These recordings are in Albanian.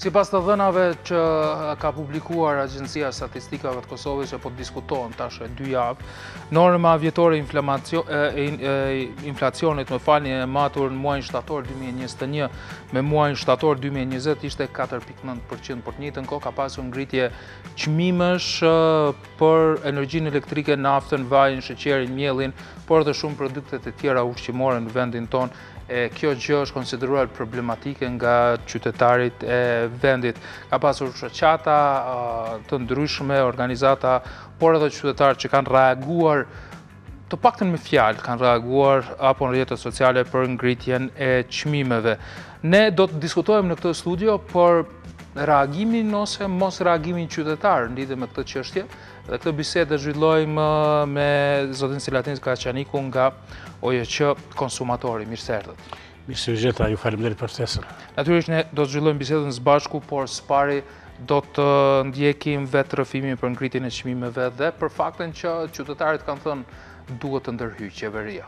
Sipas të dhënave që ka publikuar Agjencia e Statistikave të Kosovës që po diskutohen tash 2 javë, norma vjetore inflacionit e matur në muajin shtator 2021 me muajin shtator 2020 ishte 4.9%. Por të njëjtën kohë ka pasur ngritje çmimesh për energjinë elektrike, naftën, vajin, sheqerin, miellin, por edhe shumë produktet e tjera ushqimore në vendin tonë. Kjo gjë është konsideruar problematike nga qytetarit e vendit. Ka pasur shoqata të ndryshme, organizata, por edhe qytetarë që kanë reaguar, të paktën me fjalë, kanë reaguar apo në rrjetet sociale për ngritjen e çmimeve. Ne do të diskutojmë në këtë studio për reagimin ose mos reagimin qytetar në lidhje me këtë çështje. Dhe këtë bisedë zhvillojmë me zotin Selatin Kaçaniku nga OJQ Konsumatori. Mirë se erdhët. Mirë se u gjeta, ju faleminderit për ftesën. Natyrisht ne do të zhvillojmë bisedën së bashku, por së pari do të ndjekim vetë rrëfimin për ngritjen e çmimeve dhe për faktin që qytetarit kanë thënë duhet të ndërhyjë qeveria.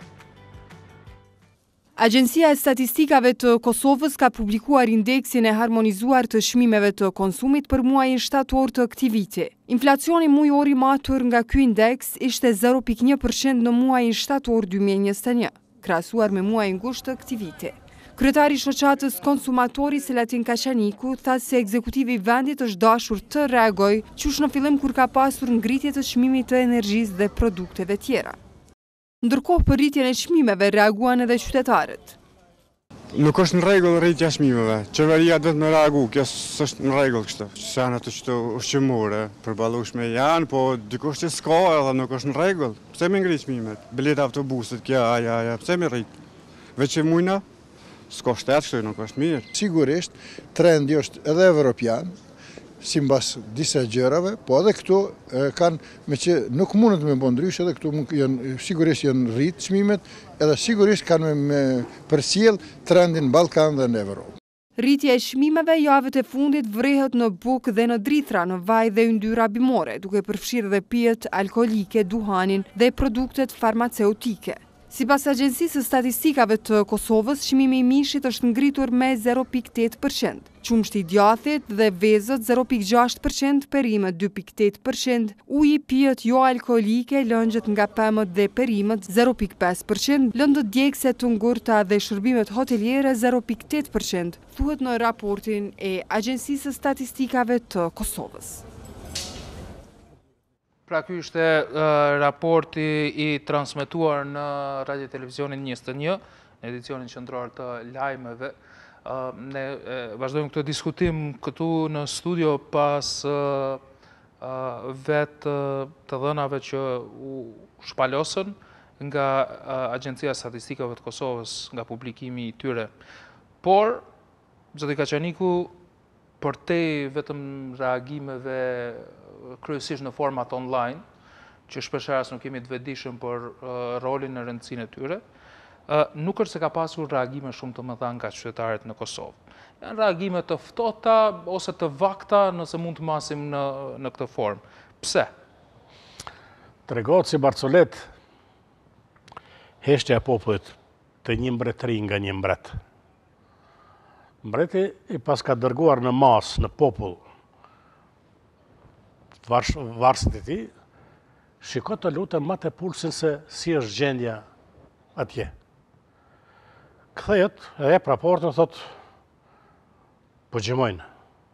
Agjencia e Statistikave të Kosovës ka publikuar indeksin e harmonizuar të çmimeve të konsumit për muajin shtator të këtij viti. Inflacioni mujor i matur nga ky indeks ishte 0.1% në muajin shtator 2021, krahasuar me muajin gusht të këtij viti. Kryetari i shoqatës Konsumatori Selatin Kaçaniku tha se ekzekutivi i vendit është dashur të reagojë qysh në fillim kur ka pasur ngritje të çmimit të energjisë dhe produkteve tjera. Ndërkohë për rritjen e çmimeve reaguan edhe qytetarët. Nuk është në rregull rritja e çmimeve. Qeveria duhet të reagojë, kjo s'është në rregull kështu. Janë ato çto ushqimore, përballueshme janë, po dikush që s'ka edhe nuk është në rregull. Pse më ngrit çmimet? Bileta autobusit, kjo, pse më rrit? Veç e mujna, s'ka shtet kështu, nuk është mirë. Sigurisht, trendi është edhe evropian, si mbas disa gjërave, po edhe këtu kanë, me që nuk mundet me bën ndryshe, edhe këtu sigurisht janë rrit çmimet, edhe sigurisht kanë me përcjell trendin në Ballkan dhe në Evropë. Rritja e çmimeve javët e fundit vrehet në bukë dhe në drithra, në vaj dhe yndyra bimore, duke përfshirë dhe pijet alkolike, duhanin dhe produktet farmaceutike. Sipas Agjencisë së Statistikave të Kosovës, çmimi i mishit është ngritur me 0.8%, qumshti i djathit dhe vezët 0.6%, perimet 2.8%, uji, pijet jo alkolike, lëngjët nga pemët dhe perimet 0.5%, lëndët djegëse të ngurta dhe shërbimet hoteliere 0.8%, thuhet në raportin e Agjencisë së Statistikave të Kosovës. Pra ky ishte raporti i transmetuar në radio televizionin 21, në edicionin qendror të lajmeve. Ne vazhdojmë këtë diskutim këtu në studio pas vetë të dhënave që u shpalosën nga Agjencia e Statistikave të Kosovës nga publikimi i tyre. Por, zoti Kaçaniku, për te vetëm reagimeve kryesisht në format online, që shpeshherë nuk kemi të vetëdijshëm për rolin e rëndësinë e tyre, nuk është se ka pasur reagime shumë të mëdha nga qytetarët në Kosovë. Janë reagime të ftohta ose të vakta, nëse mund të masim në këtë formë. Pse? Tregohet si Barcolet, heshtja e popullit të një mbretëri nga një mbret. Mbreti i pas ka dërguar në masë, në popull, varësit e ti, shiko të lutem ma të pulsin se si është gjendja atje. Kthehet, edhe raportin thot, po gjimojnë.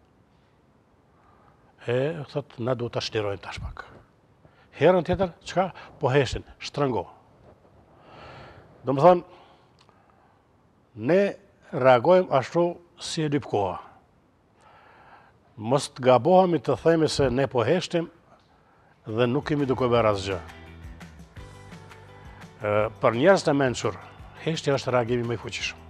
Thot, na duhet të shtirojnë tash pak. Herën tjetër, çka? Po heshin, shtrëngo. Do më thonë, ne reagojmë ashtu si e lypkoha. Mos të gabohemi të themi se ne po heshtim dhe nuk kemi duke bërë asgjë. Për njerëz të mençur, heshtja është reagimi më i fuqishëm.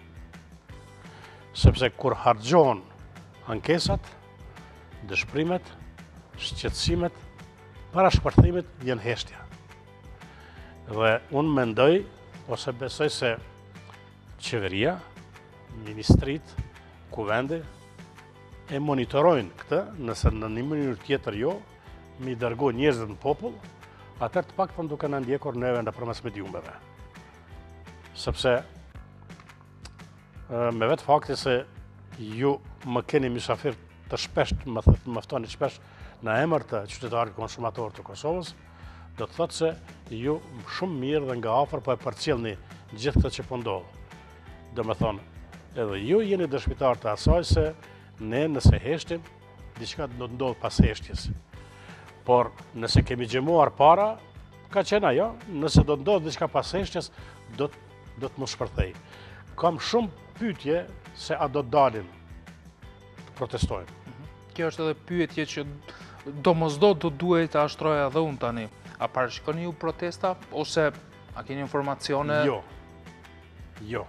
Sepse kur harxhohen ankesat, dëshpërimet, shqetësimet, para shpërthimit vjen heshtja. Dhe unë mendoj, ose besoj se qeveria, ministrit, kuvendi, e monitorojnë këtë, nëse në një mënyrë tjetër jo, mi dërgo njerëzit në popull, atër të paktën duke në ndjekur neve nëpërmes mediumeve. Sepse me vetë fakti se ju më keni mysafir të shpesh, më ftoni shpesh në emër të qytetarit konsumator të Kosovës, do të thotë se ju shumë mirë dhe nga afër po e përcjellni gjithë këtë që po ndodh. Do të thonë, edhe ju jeni dëshmitar të asaj se ne nëse heshtim, diçka do të ndodh pas heshtjes. Por nëse kemi gjemuar para, ka qenë ajo, nëse do të ndodh diçka pas heshtjes, do të mos shpërthej. Kam shumë pyetje se a do të dalim të protestojmë. Kjo është edhe pyetje që domosdo do duhet ta ashtroja edhe unë tani. A parashikoni ju protesta ose a keni informacione? Jo.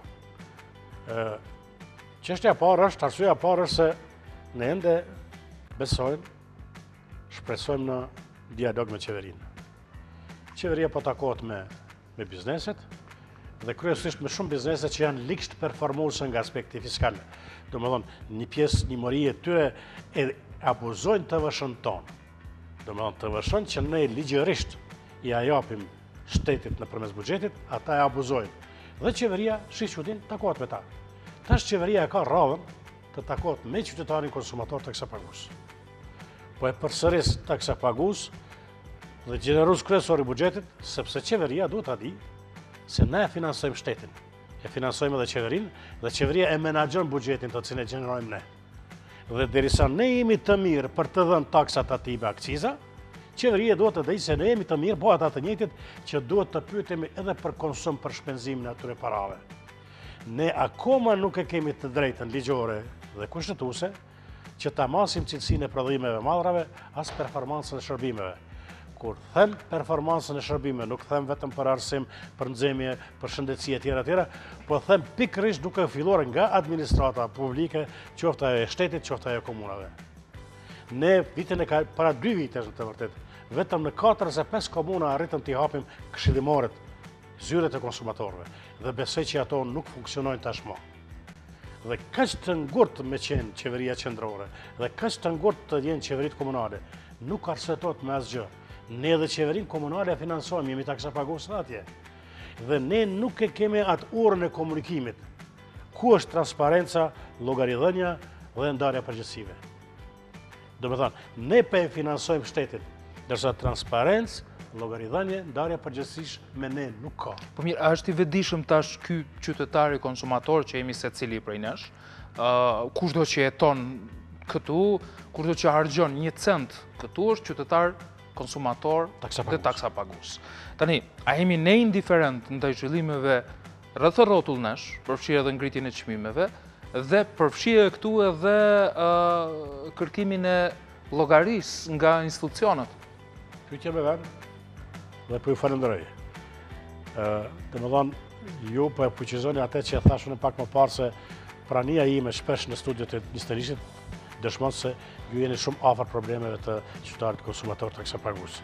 Çështja e parë është, arsyeja e parë është se ne ende besojmë, shpresojmë në dialog me qeverinë. Qeveria po takohet me bizneset dhe kryesisht me shumë biznese që janë liksht performuese nga aspekti fiskal. Domethënë, një pjesë njëmëri e tyre e abuzojnë të vëshën tonë. Domethënë, të vëshën që ne ligjërisht i japim shtetit nëpërmes buxhetit, ata e abuzojnë. Dhe qeveria, shiqudin, takohet me ta. Tash qeveria e ka radhën të takohet me qytetarin konsumator taksapagues. Po e përsëris taksapagues dhe gjenerues kryesor i buxhetit, sepse qeveria duhet ta di se ne e financojmë shtetin, e financojmë edhe qeverinë dhe qeveria e menaxhon buxhetin të cilin e gjenerojmë ne. Dhe derisa ne jemi të mirë për të dhënë taksat ative akciza, qeveria duhet të di se ne jemi të mirë, po ata të njëjtit që duhet të pyetemi edhe për konsum për shpenzimin e atyre parave. Ne akoma nuk e kemi të drejtën ligjore dhe kushtetuese që ta masim cilësinë e prodhimeve madrave as performancën e shërbimeve. Kur them performancën e shërbimeve, nuk them vetëm për arsim, për nxemje, për shëndetësi e tjera, po them pikërisht duke filluar nga administrata publike, qoftë ajo e shtetit, qoftë ajo e komunave. Ne para 2 vitesh në të vërtetë, vetëm në 4 ose 5 komuna arritëm t'i hapim këshillimorët, zyret e konsumatorëve, dhe besoj që ato nuk funksionojnë tashmë. Dhe kaq të ngurtë me qenë qeveria qendrore, dhe kaq të ngurtë të jenë qeveritë komunale, nuk arsyetot me asgjë. Ne dhe qeverinë komunale e financojmë, jemi taksapagues atje. Dhe ne nuk e kemi atë urën e komunikimit. Ku është transparenca, llogaridhënia dhe ndarja përgjegjësive. Do të thonë, ne pe e financojmë shtetin, ndërsa transparencë, llogaridhënie, ndarja përgjegjësish me ne nuk ka. Po mirë, a është i vetëdijshëm tash ky qytetari konsumator që jemi secili prej nesh, kushdo që jeton këtu, kushdo që harxhon 1 cent këtu është qytetar konsumator dhe taksapagues. Tani, a jemi ne indiferent ndaj zhvillimeve rreth rrotull nesh, përfshirë edhe ngritjen e çmimeve, dhe përfshirë këtu edhe kërkimin e llogarisë nga institucionet? Pyetje me vend dhe po ju falenderoj. Domethënë, ju po e fuqizoni atë që e thashun e pak më parë se prania ime shpesh në studiot e Ministrisë dëshmon se ju jeni shumë afër problemeve të qytetarit konsumator taksapagues.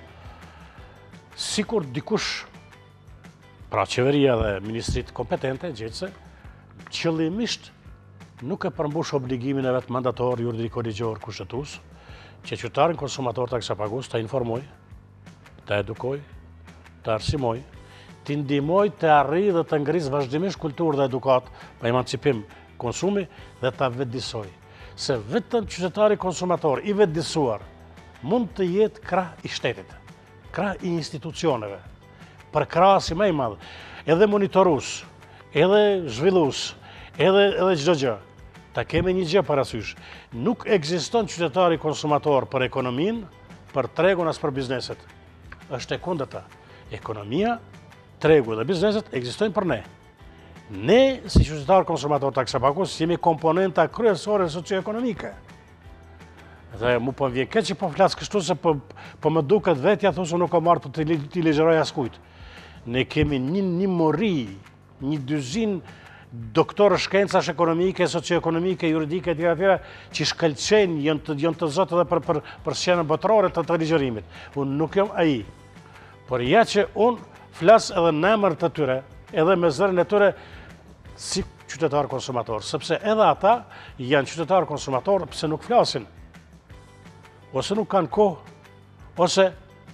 Sikur dikush, pra qeveria dhe ministritë kompetente, gjetse, qëllimisht nuk e përmbush obligimin e vet mandator, juridik, ligjor, kushtetues, që qytetarin konsumator taksapagues ta informoj, ta edukoj, ta arsimoj, t'i ndihmoj të arrijë dhe të ngrisë vazhdimisht kulturë dhe edukat pa emancipim konsumi dhe ta vetëdijsoj. Se vetëm qytetari konsumator i vetëdijsuar mund të jetë krah i shtetit, krah i institucioneve, për krahasi më i madh, edhe monitorues, edhe zhvillues, edhe çdo gjë. Ta kemi një gjë parasysh. Nuk ekziston qytetari konsumator për ekonominë, për tregun as për bizneset. Është e kundërta. Ekonomia, tregu dhe bizneset ekzistojnë për ne. Ne, si qytetar konsumator taksapagues, jemi komponenta kryesore socioekonomike. Dhe mu po vjen keq që po flas kështu se po më duket vetja thosë nuk ka marrë të t'i ligjëroj askujt. Ne kemi një mori, një dyzin doktorë shkencash ekonomike, socioekonomike, juridike, tjera, që shkëlqejnë, janë të zotë edhe për sqenën botërore të ligjërimit. Unë nuk jam ai. Por ja që unë flas edhe në emër të tyre, edhe me zërin e tyre si qytetar konsumator, sepse edhe ata janë qytetar konsumator pse nuk flasin, ose nuk kanë kohë, ose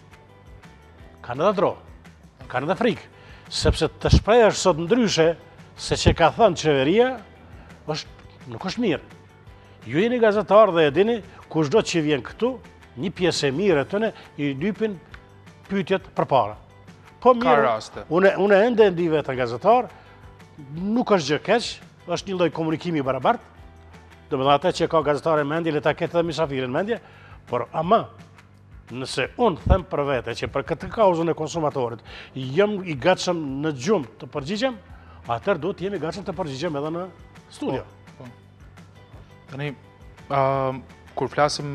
kanë edhe dro, kanë edhe frikë, sepse të shprehesh sot ndryshe se që ka thënë qeveria, nuk është mirë. Ju jeni gazetar dhe e dini, kushdo që vjen këtu, një pjesë e mirë e tëne, i lypin pyetjet përpara. Po Ka mirë, raste. unë ende ndi vetë gazetar, nuk është gjë keq, është një lloj komunikimi barabartë. Domethënë atë që ka gazetare mendje, le ta ketë edhe misafirin mendje, por ama nëse unë them për vete që për këtë kauzën e konsumatorit jam i gatshëm në gjumë të përgjigjem, atëherë duhet të jemi gatshëm të përgjigjem edhe në studio. Tani, kur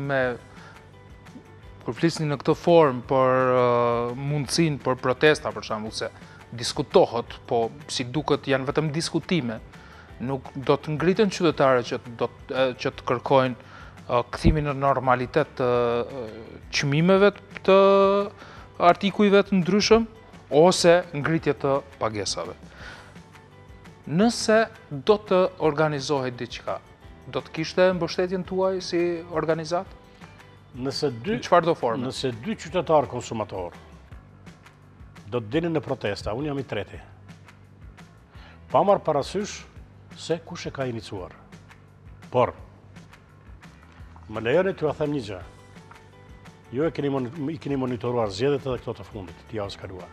flisni në këtë formë për mundësinë për protesta, për shembull, se diskutohet, po si duket janë vetëm diskutime, nuk do të ngriten qytetarët që të kërkojnë kthimin në normalitet të çmimeve të artikujve të ndryshëm ose ngritje të pagesave. Nëse do të organizohet diçka, do të kishte mbështetjen tuaj si organizat? Në çfarë do forme? Nëse dy qytetarë konsumator do të dilin në protesta, unë jam i treti. Pa marrë parasysh se kush e ka iniciuar. Por, më lejoni t'ju a them një gjë. Ju i keni monitoruar zgjedhjet edhe këto të fundit, të javës kaluar.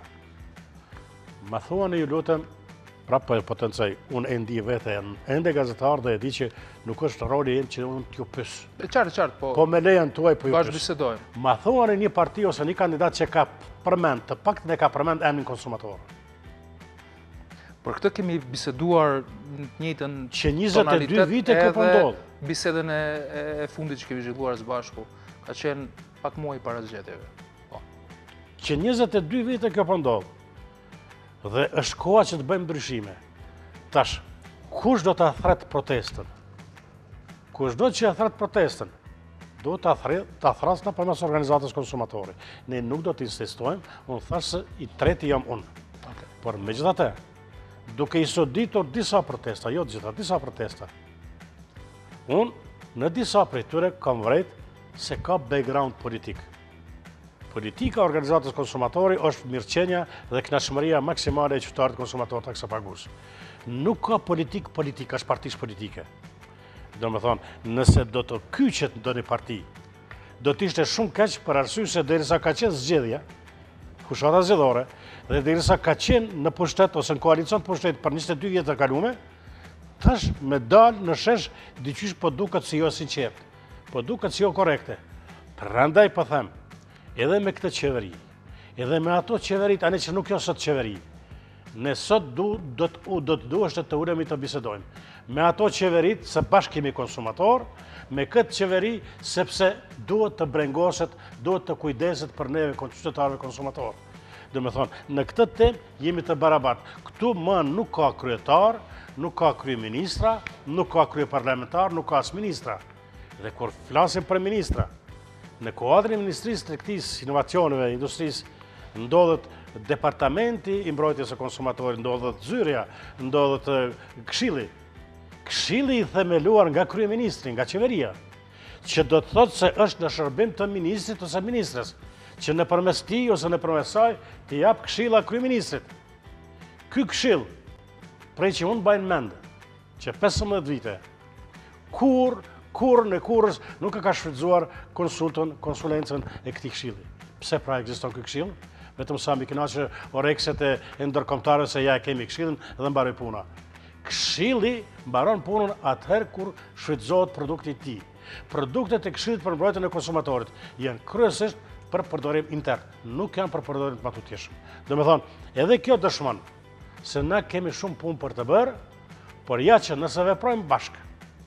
Ma thuani ju lutem, prapë po të nëcej, unë e ndi vete, ende gazetar dhe e di që nuk është roli jem që unë t'ju pys. Qartë, po... Po me lejen tuaj po ju Bash pys. bisedojmë. Ma thuani një parti ose një kandidat që ka përmend, të paktën e ka përmend emrin konsumator. Për këtë kemi biseduar në të njëjtën Që 22 vite kjo po edhe ndodh. bisedën e fundit që kemi zhvilluar së bashku, ka qenë pak muaj para zgjedhjeve. Po. Që 22 vite kjo po ndodh. Dhe është koha që të bëjmë ndryshime. Tash, kush do ta thret protestën? Kushdo që thret protestën, do ta thras nëpërmes organizatës konsumatori. Ne nuk do të insistojmë, unë thash se i treti jam unë. Por megjithatë, duke i soditur disa protesta, jo të gjitha, disa protesta, unë në disa prej tyre kam vërejt se ka background politik. Politika e organizatës konsumatori është mirëqenia dhe kënaqëmëria maksimale e qytetarët konsumatorë taksapagues. Nuk ka politika është partish politike. Do me thonë, nëse do të kyqet ndonjë parti, do t'ishte shumë keq për arsye se derisa ka qenë zgjedhja, fushata zgjedhore, dhe derisa ka qenë në pushtet ose në koalicion të pushtet për 22 vjetë të kalume, tash me dalë në shesh diqysh po duket si jo sinqert, po duket si jo korekte. Prandaj po them, edhe me këtë qeveri, edhe me ato qeverit, ane që nuk jo sot qeveri, ne sot do të duhet të ulemi të bisedojmë. Me ato qeverit, se bashkë kemi konsumator, me këtë qeveri, sepse duhet të brengoset, duhet të kujdeset për neve qytetarëve konsumator. Dhe me thonë, në këtë tem jemi të barabartë. Këtu më nuk ka kryetar, nuk ka kryeministra, nuk ka kryeparlamentar, nuk ka as ministra. Dhe kur flasim për ministra, në kuadrin e Ministrisë të Tregtisë, Inovacioneve, Industrisë, ndodhet Departamenti i Mbrojtjes së Konsumatorit, ndodhet zyrja, ndodhet këshilli. Këshilli i themeluar nga kryeministri, nga qeveria, që do të thotë se është në shërbim të ministrit ose ministres, që nëpërmes tij ose nëpërmes saj të jap këshilla kryeministrit. Ky këshill, prej që unë bajnë mend, që 15 vite, kur në kurrës nuk e ka shfrytzuar konsulencën e këtij këshilli. Pse pra ekziston ky këshill? Vetëm sa mbi kënaqë orekset e ndërkombëtare se ja e kemi këshillin dhe mbaroi puna. Këshilli mbaron punën atëherë kur shfrytëzohet produkti i tij. Produktet e këshillit për mbrojtjen e konsumatorit janë kryesisht për përdorim intern, nuk janë për përdorim të matutjeshëm. Do me thonë, edhe kjo dëshmon se na kemi shumë punë për të bërë, por ja që nëse veprojmë bashkë.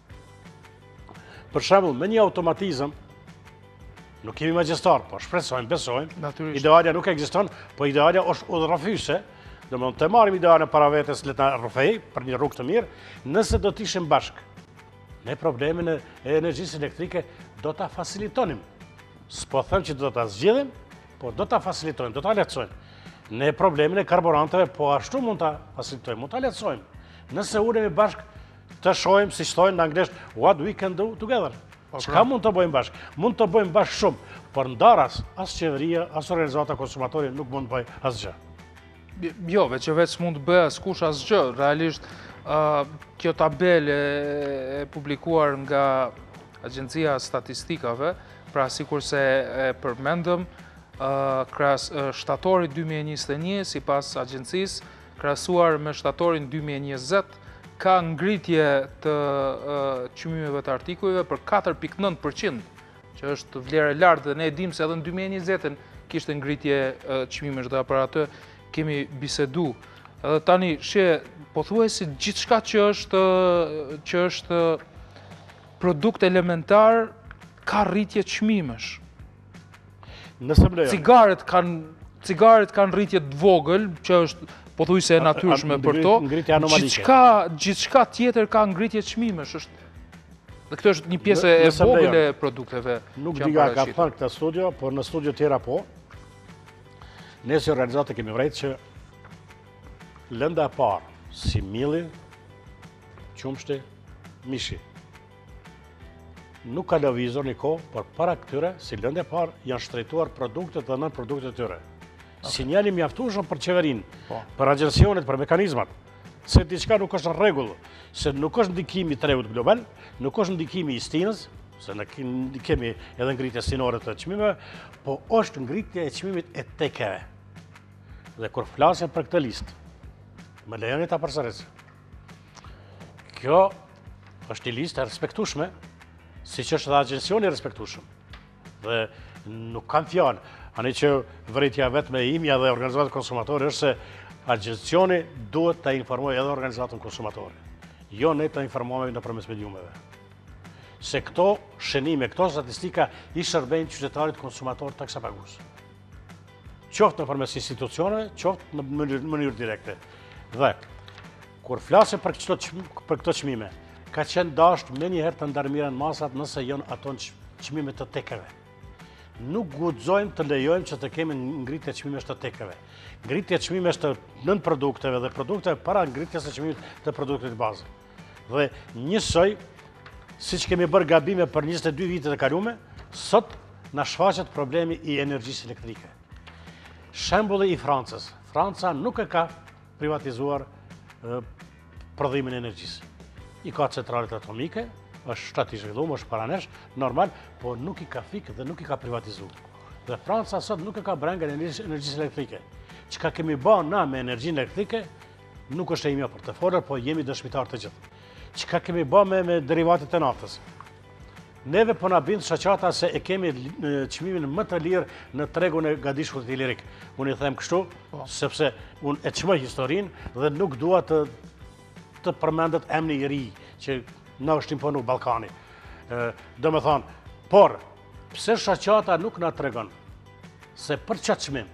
Për shembull, me një automatizëm, nuk kemi magjistar, po shpresojmë, besojmë, idealja nuk ekziston, po idealja është udhërrafyese. Do me thonë, të marrim idealën para vetes le ta rrëfej për një rrugë të mirë, nëse do të ishim bashkë. Ne problemin e energjisë elektrike do ta facilitonim. S'po them që do ta zgjidhim, por do ta facilitojmë, do ta lehtësojmë. Ne problemin e karburanteve po ashtu mund ta facilitojmë, mund ta lehtësojmë. Nëse ulemi bashkë, të shohim si thonë në anglisht what we can do together. Çka mund të bëjmë bashkë? Mund të bëjmë bashkë shumë, por ndaras as qeveria, as organizata konsumatori nuk mund të bëjë asgjë. Jo, veç mund të bëjë askush asgjë. Realisht, kjo tabelë e publikuar nga Agjencia Statistikave, pra sikur se e përmendëm, shtatori 2021, sipas agjencisë, krahasuar me shtatorin 2020, ka ngritje të çmimeve të artikujve për 4.9%, që është vlerë e lartë dhe ne e dimë se edhe në 2020 kishte ngritje çmimesh dhe për atë kemi bisedu. Edhe tani pothuajse gjithçka që është produkt elementar ka rritje çmimesh. Cigaret kanë rritje të vogël, që është pothuajse e natyrshme për to. Gjithçka tjetër ka ngritje çmimesh. Dhe kjo është një pjesë e vogël e produkteve. Nuk di nga ka thënë këtë studio, por në studio tjera po. Ne si organizatë kemi vrejtë që lënda e parë, si milli, qumshti, mishi, nuk ka lëvizur një kohë, por para këtyre, si lënda e parë, janë shtrejtuar produktet dhe nën produktet tyre. Sinjali mjaftueshëm për qeverinë, për agjencionet, për mekanizmat, se diçka nuk është në rregull, se nuk është ndikimi i tregut global, nuk është ndikimi i stinës, se ne kemi edhe ngritje stinore të çmimeve, po është ngritje e çmimit e tekeve. Dhe kur flasim për këtë listë, më lejoni ta përsëris. Kjo është një listë e respektueshme, siç është edhe agjencioni i respektueshëm. Dhe nuk kam fjalë, ani që vërejtja vetme e imja dhe organizatat konsumatorë është se agjencioni duhet të informojë edhe organizatën konsumatorë. Jo ne të informojmë nëpërmes mediumeve. Se këto shënime, këto statistika i shërbejnë qytetarit konsumator taksapagues. Qoftë nëpërmes institucioneve, qoftë në mënyrë direkte. Dhe kur flasim për këto çmime, ka qenë dashur menjëherë të ndarmiren masat nëse janë ato çmime të tekeve. Nuk guxojmë të lejojmë që të kemi ngritje çmimesh të tekeve. Ngritje çmimesh të nën produkteve dhe produkteve para ngritjes së çmimit të produktit bazë. Dhe njësoj, siç kemi bërë gabime për 22 vitet e kaluara, sot na shfaqet problemi i energjisë elektrike. Shembulli i Francës. Franca nuk e ka privatizuar prodhimin e energjisë. I ka centralet atomike, është shtat i zhvilluar, është paranesh, normal, po nuk i ka fikë dhe nuk i ka privatizuar. Dhe Franca sot nuk e ka brengën e energjisë elektrike. Çka kemi bën na me energjinë elektrike, nuk është e imja për të folur, po jemi dëshmitar të gjithë. Çka kemi bën me derivatet e naftës. Neve po na bind shoqata se e kemi çmimin më të lirë në tregun e gadishullit ilirik. Unë i them kështu, sepse unë e çmoj historinë dhe nuk dua të përmendet emri i ri që na është imponu Ballkani. Do me thonë, por pse shoqata nuk na tregon se për çfarë çmim,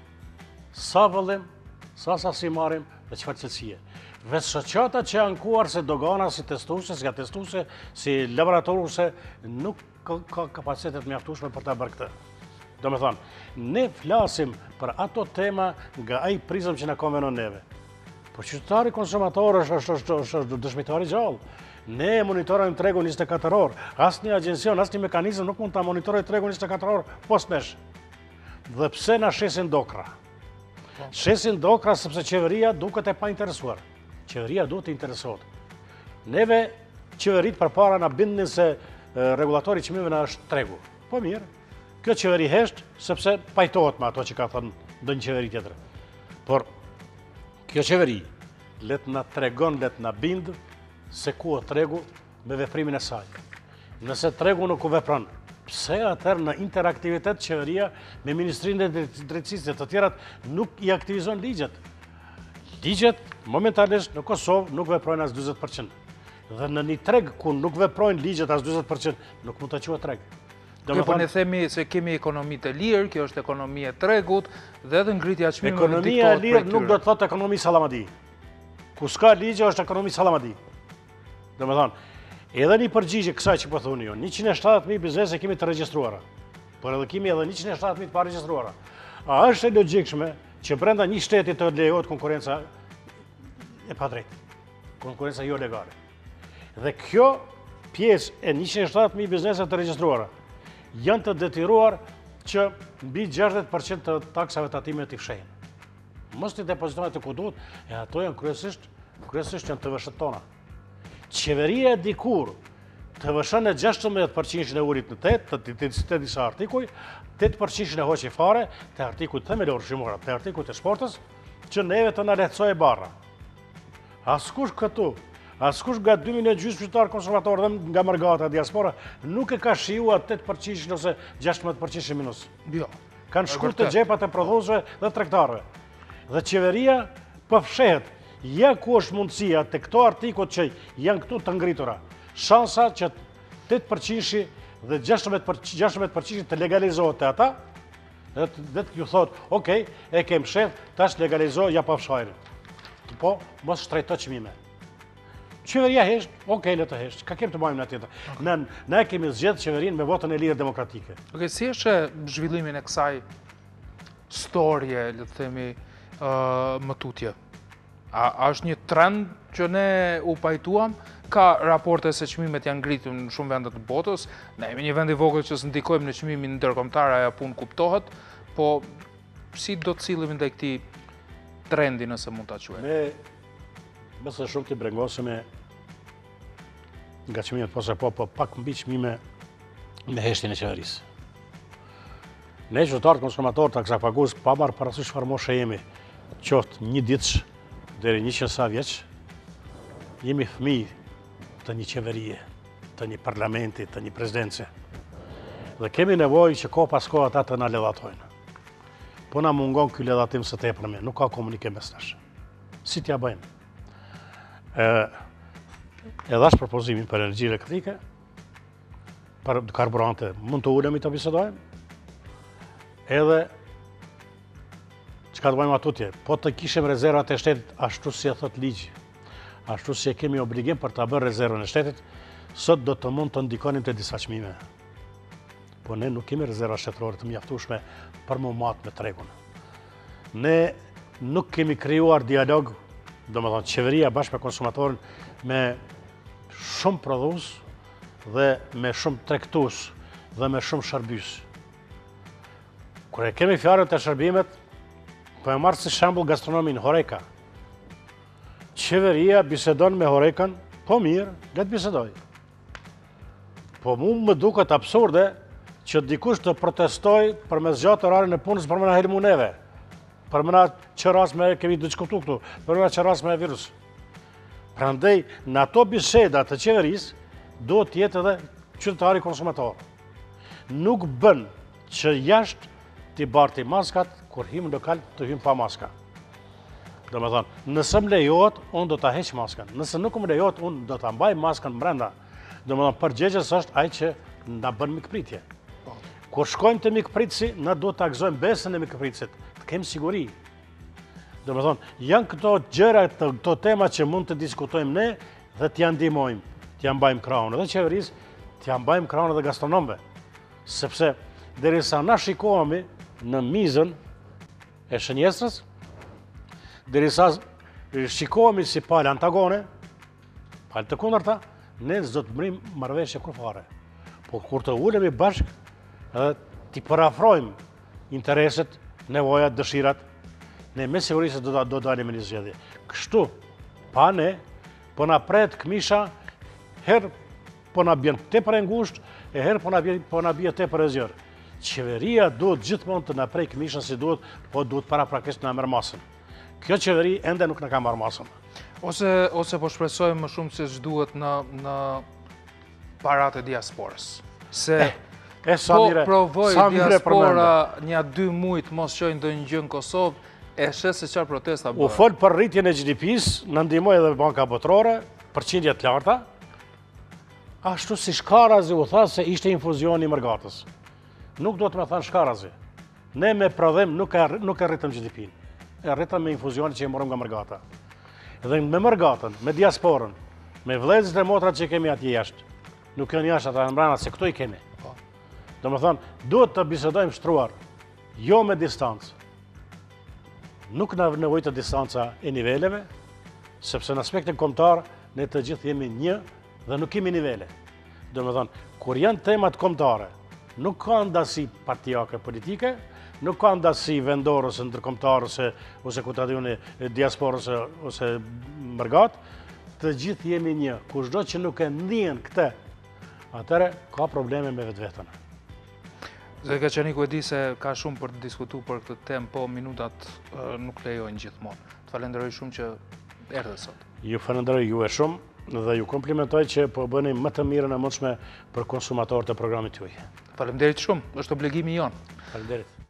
sa vëllim, sa sasi marrim dhe çfarë cilësie. Vetë shoqata që janë ankuar se dogana si testuese, si atestuese, si laboratoruse, nuk ka kapacitet mjaftueshme për ta bërë këtë. Do me thonë, ne flasim për ato tema nga ai prizëm që na konvenon neve. Po qytetari konsumator është dëshmitari gjallë. Ne monitorojmë tregun 24 orë. Asnjë agjencion, asnjë mekanizëm nuk mund ta monitorojë tregun 24 orë posnesh. Dhe pse na shesin dokra? Shesin dokra sepse qeveria duket e painteresuar. Qeveria duhet të interesohet. Neve qeverit përpara na bindnin se rregullatori i çmimeve na është tregu. Po mirë. Kjo qeveri hesht sepse pajtohet me ato që ka thënë ndonjë qeveri tjetër. Por kjo qeveri let na tregon, let na bind se ku o tregu me veprimin e saj. Nëse tregu nuk u vepron, pse atëherë në interaktivitet qeveria me Ministrinë e Drejtësisë të tjerat nuk i aktivizon ligjet. Ligjet momentalisht në Kosovë nuk veprojnë as 40%. Dhe në një treg ku nuk veprojnë ligjet as 40%, nuk mund të quhet treg. Po ne themi se kemi ekonomi të lirë, kjo është ekonomi e tregut dhe edhe ngritja e çmimeve diktohet prej tyre. Ekonomia e lirë nuk do të thotë ekonomi sallamadi. Ku s'ka ligje është ekonomi sallamadi. Do me thonë, edhe një përgjigje kësaj që po thoni ju, 170.000 biznese kemi të regjistruara, por edhe kemi edhe 170.000 të paregjistruara. A është e logjikshme që brenda një shteti të lejohet konkurenca e padrejtë, konkurenca jo legale? Dhe kjo pjesë e 170.000 biznese të regjistruara janë të detyruar që mbi 60% të taksave tatime t'i fshehin. Mos t'i depozitojnë të ku duhet, e ato janë kryesisht janë të veshët tona. Qeveria dikur të vëshën e 16% e urit në 8, të disa artikuj, 8% e hoqe fare të artikuj të themelor shimora, të artikuj të sportës, që neve të në lehtësoj barra. Askush këtu, askush nga 2.500.000 qytetarë konservatorë dhe nga mërgata diaspora, nuk e ka shiua 8% ose 16% minus. Jo. Kanë shkur të gjepat e prodhuzve dhe tregtarëve. Dhe qeveria përfshehet, ja ku është mundësia të këto artikut që janë këtu të ngritura, shansa që 8% dhe 16% të legalizohet të ata, dhe të ju thot, okej, e kem shef, tash legalizo, ja pa fshajrë. Po, mos shtrejto qmime. Qeveria hesht, okej, le të hesht, ka kem të bajmë në tjetër. Ne kemi zgjedhë qeverin me votën e lirë demokratike. Okej, si është zhvillimin e kësaj storje, le të themi, më tutje? A është një trend që ne u pajtuam? Ka raporte se çmimet janë ngritur në shumë vende të botës. Ne jemi një vend i vogël që s'ndikojmë në çmimin ndërkombëtar, ajo punë kuptohet, po si do të sillemi ndaj këtij trendi nëse mund ta quajmë? Ne mëse shumë të brengosemi nga çmimet posa po pak mbi çmime me heshtjen e qeverisë. Ne qytetarët konsumatorë të aksapagus pa marrë parasysh çfarë moshe jemi, qoftë një ditësh deri 100 sa vjeç, jemi fëmijë të një qeverie, të një parlamenti, të një prezidence. Dhe kemi nevojë që ko pas ko ata të na ledhatojnë. Po na mungon ky ledhatim së tepërmi, nuk ka komunikim mes nesh. Si t'ja bëjmë? Edhe është propozimin për energji elektrike, për karburante, mund të ulemi të bisedojmë, edhe çka të bëjmë atutje, po të kishim rezervat e shtetit ashtu si e thot ligji, ashtu si e kemi obligim për të bërë rezervën e shtetit, sot do të mund të ndikonim të disa çmime. Po ne nuk kemi rezerva shtetërore të mjaftueshme për më matë me tregun. Ne nuk kemi krijuar dialog, domethënë qeveria bashkë me konsumatorin, me shumë prodhues dhe me shumë tregtues dhe me shumë shërbys. Kur e kemi fjalën të shërbimet, po e marr si shembull gastronomin Horeca. Qeveria bisedon me Horecan, po mirë, le të bisedoj. Po mu më duket absurde që dikush të protestoj për me zgjatë orarin e punës për më na helmu neve. Për më na qëras me kemi diskutu këtu, për më na qëras me virus. Prandaj, në ato biseda të qeverisë, do të jetë edhe qytetari konsumator. Nuk bën që jashtë t'i barti maskat, kur him në lokal të him pa maska. Do me thonë, nëse më lejohet, unë do t'a heq maskan. Nëse nuk më lejohet, unë do t'a mbaj maskan brenda. Do me thonë, përgjegjës është ai që na bën mikpritje. Kur shkojmë të mikpritësi, na do t'a gëzojmë besën e mikpritësit, të kemë siguri. Do me thonë, janë këto gjëra, këto tema që mund të diskutojmë ne dhe t'ja ndihmojmë, t'ja mbajmë krahun edhe qeverisë, t'ja mbajmë krahun edhe gastronomëve. Sepse derisa na shikohemi në mizën e shënjestrës, derisa shikohemi si palë antagone, palë të kundërta, ne s'do të bëjmë marrëveshje kur fare. Po kur të ulemi bashkë, edhe t'i parafrojmë intereset, nevojat, dëshirat, ne me sigurisë do dalim në një zgjedhje. Kështu, pa ne, po na pret këmisha, herë po na bjen tepër e ngushtë, e herë po na bie tepër e zgjerë. Qeveria duhet gjithmonë të na prej këmisha si duhet, po duhet paraprakisht të na merr masën. Kjo qeveri ende nuk na ka marrë masën. Ose po shpresojmë më shumë se ç'duhet në parat e diasporës. Se po provoj diaspora një 2 muaj të mos shojnë ndonjë gjë në Kosovë, e shes se çfarë protesta bëhen. U fol për rritjen e GDP-s, na ndihmoi edhe Banka Botërore, përqindje të larta. Ashtu si Shkarazi u tha se ishte infuzioni i mërgatës. Nuk do të me thanë Shkarazi. Ne me prodhem nuk e rritëm GDP-n. E rritëm me infuzionit që i morëm nga mërgata. Edhe me mërgatën, me diasporën, me vëllezërit e motrat që kemi atje jashtë. Nuk janë jashtë ata në mbrana, se këto i kemi. Do me thanë, duhet të bisedojmë shtruar, jo me distancë. Nuk në nevojë të distanca e niveleve, sepse në aspektin kombëtar, ne të gjithë jemi një dhe nuk kemi nivele. Do me thënë, kur janë temat kombëtare, nuk ka ndasi partijake politike, nuk ka ndasi vendor ose ndërkombëtar ose ku ta diuni diasporës ose mërgat, të gjithë jemi një. Kushdo që nuk e ndihen këtë atëre ka probleme me vetvetën. Zoti Kaçaniku, e di se ka shumë për të diskutuar për këtë temë, po minutat nuk lejojnë gjithmonë. Të falenderoj shumë që erdhe sot. Ju falenderoj juve shumë dhe ju komplimentoj që po bëni më të mirën e mundshme për konsumatorët e programit juaj. Faleminderit shumë, është obligimi jon. Faleminderit.